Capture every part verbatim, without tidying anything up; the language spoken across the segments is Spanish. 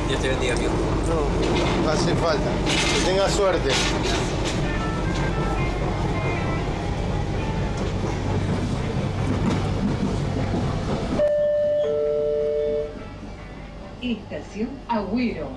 Dios te bendiga, amigo. No, no hace falta. Que tenga suerte. Estación Agüero.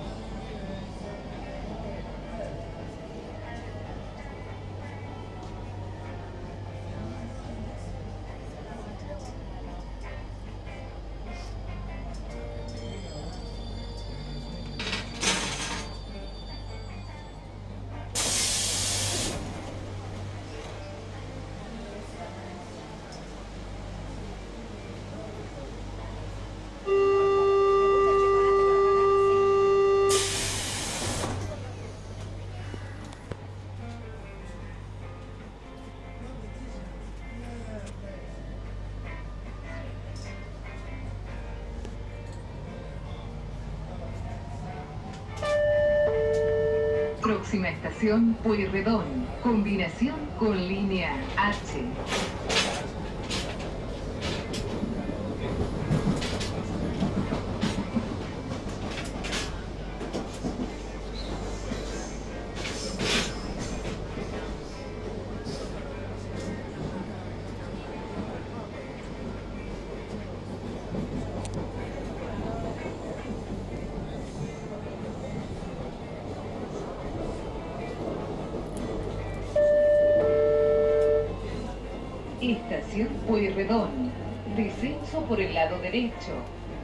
Próxima estación, Pueyrredón. Combinación con línea H. Estación Pueyrredón. Descenso por el lado derecho.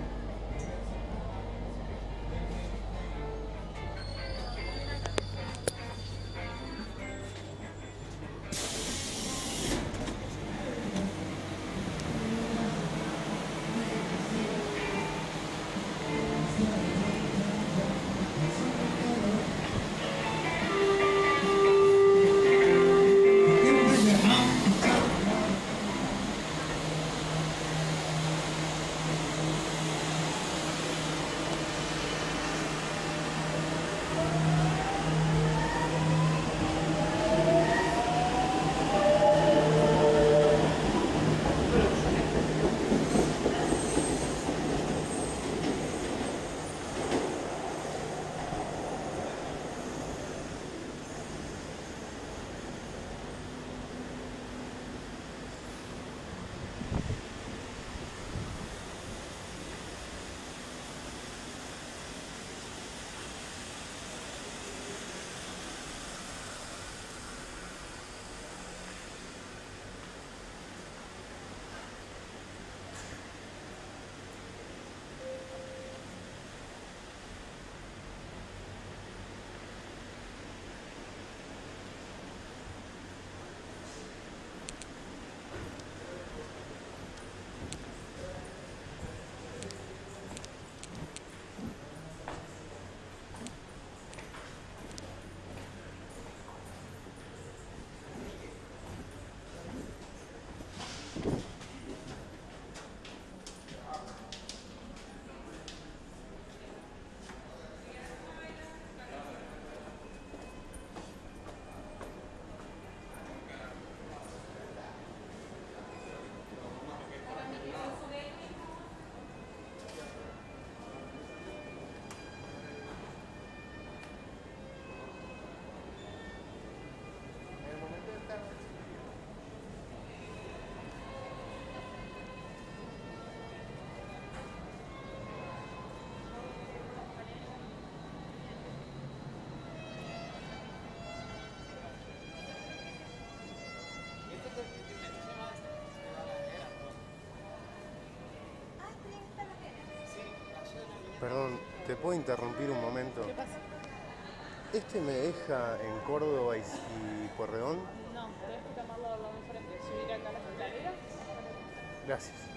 Perdón, ¿te puedo interrumpir un momento? ¿Qué pasa? ¿Este me deja en Córdoba y, y Pueyrredón? No, tenés que tomarlo al lado de enfrente. Subir acá las escaleras. Gracias.